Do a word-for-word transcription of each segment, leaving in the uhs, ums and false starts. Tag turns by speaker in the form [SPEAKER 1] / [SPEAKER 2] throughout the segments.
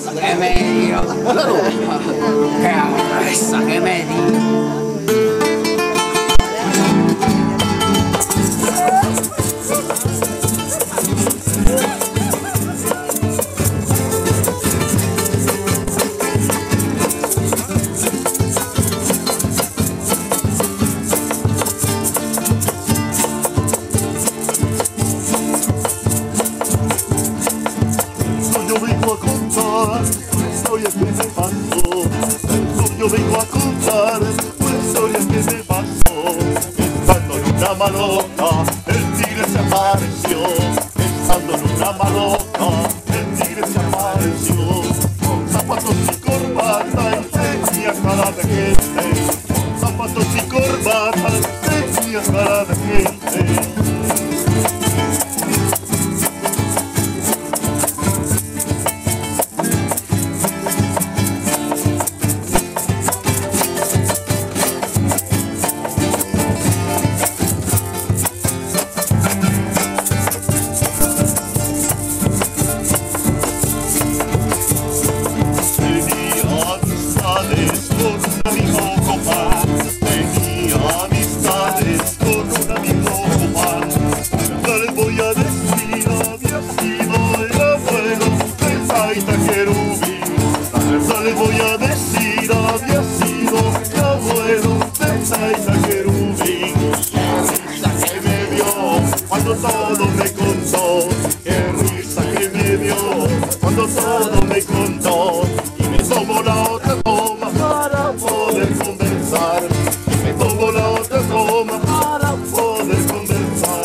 [SPEAKER 1] risa que me dio. Qué risa que me dio.
[SPEAKER 2] Yo vengo a contar una historia que me pasó. Estando en una malota, el tigre se apareció. Estando en una malota, el tigre se apareció. Con zapatos y corbata y tenía cara de gente. Con zapatos y corbata y tenía cara de gente. Les voy a decir, había sido mi abuelo de Zaida Querubín. Qué risa que me dio cuando todo me contó. Qué risa que me dio cuando todo me contó. Y me tomo la otra toma para poder conversar. Y me tomo la otra toma para poder conversar.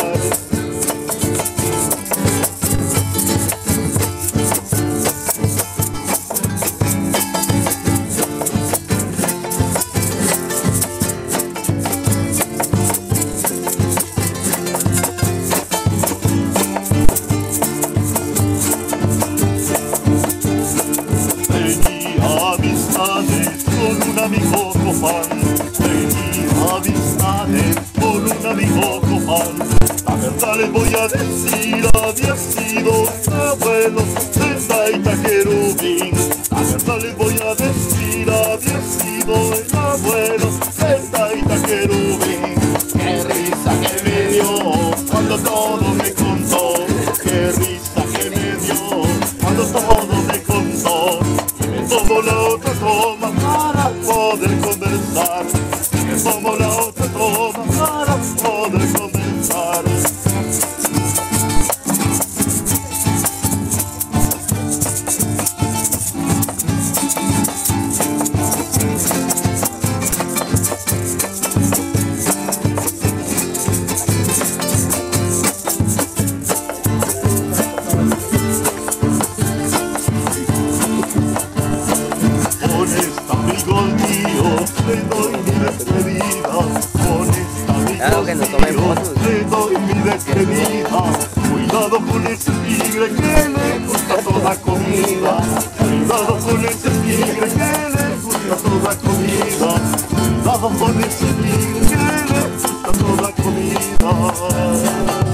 [SPEAKER 2] Con un amigo copán, tenía amistades con un amigo copán. La verdad les voy a decir, había sido abuelo de Zaida Querubín. La verdad les voy a decir, había sido el abuelo de Zaida Querubín. Qué risa que me dio cuando todo me contó. Qué risa que me dio cuando todo me contó. Y me tomo la otra toma para poder conversar. Me tomo la otra toma para poder conversar. Le doy mi despedida, con esta amigo mío, le doy mi despedida. Cuidado con ese tigre que le gusta toda comida. Cuidado con ese tigre que le gusta toda comida. Cuidado con ese tigre que le gusta toda comida.